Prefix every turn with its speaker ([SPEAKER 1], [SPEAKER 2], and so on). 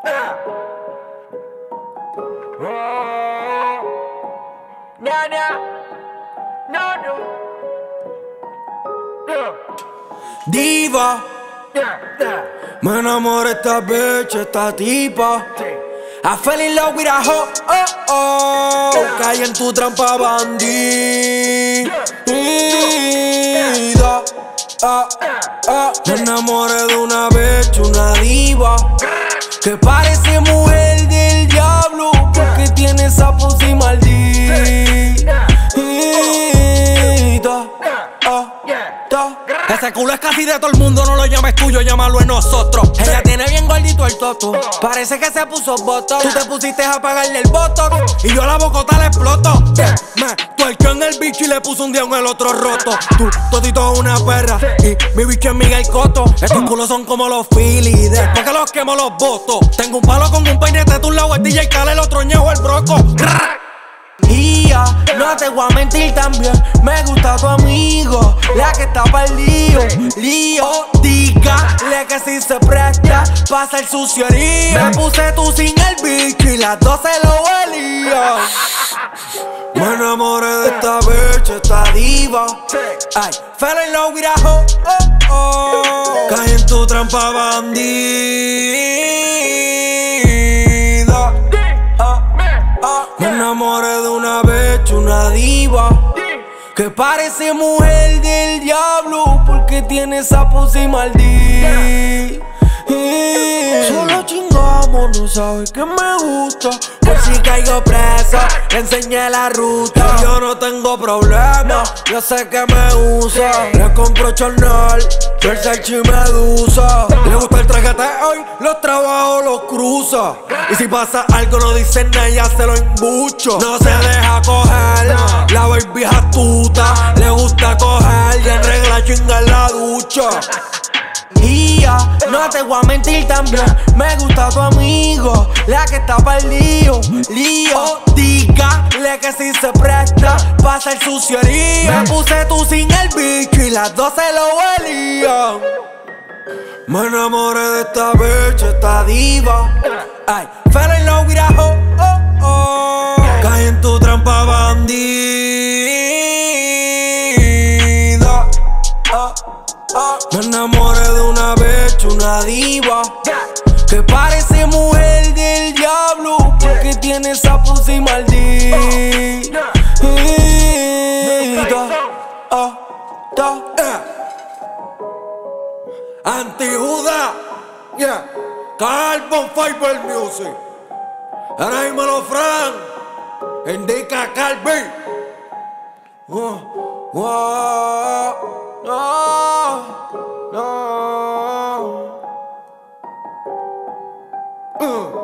[SPEAKER 1] Diva, me enamoré esta bitch, esta tipa. I fell in love with a hoe, caí en tu trampa bandida. Me enamoré de una bitch, una diva, que parece mujer del diablo, porque tiene esa pussy maldita. Ese culo es casi de todo el mundo, no lo llames tuyo, llámalo en nosotros. Ella tiene bien gordito el toto, parece que se puso botox. Tú te pusiste a pagarle el botox y yo a la bocota le exploto. Me tuerqueó en el bicho y le puso un día en el otro roto. Tú, todito una perra y mi bicho es Miguel Cotto. Estos culos son como los Phillies, después que los quemo los botos. Tengo un palo con un peinete de un lado, el DJ Khaled, el otro ñejo, el broco. Y ya, no te voy a mentir también, me gusta tu amigo, la que está pa'l lío. Dígale que si se presta, pasa el suciería. Me puse tú sin el bicho y las dos se lo huelían. Me enamoré de esta bitch, esta diva. Ay, fell in love with a hoe, caí en tu trampa bandida. Me enamoré de una bitch, una diva, que parece mujer del diablo, porque tiene esa pussy maldita. Solo chingamos, no sabes que me gusta. Por si caigo preso, le enseñé la ruta. Yo no tengo problema, yo sé que me usa. Le compro Chanel, Versace y Medusa. Le gusta el traquete hoy, los trabajos los cruza. Y si pasa algo no dice nada, ya se lo embucho. No se deja coger, la baby es astuta. Le gusta coger y en regla chinga en la ducha. Y ya, no te voy a mentir también, me gusta tu amigo, la que está pa'l lío. Dígale que si se presta, pasa el suciería. Me puse tú sin el bicho y las dos se lo huelían. Me enamoré de esta bitch, esta diva. Ay, fell in love with a hoe, caí en tu trampa bandida. Me enamoré de una bitch, una diva, que parece mujer del diablo, porque tiene esa pussy maldita. Anti-Juda, yeah, Carbon Fiber Music. Ahora mismo los Fran, indica Calvi. No.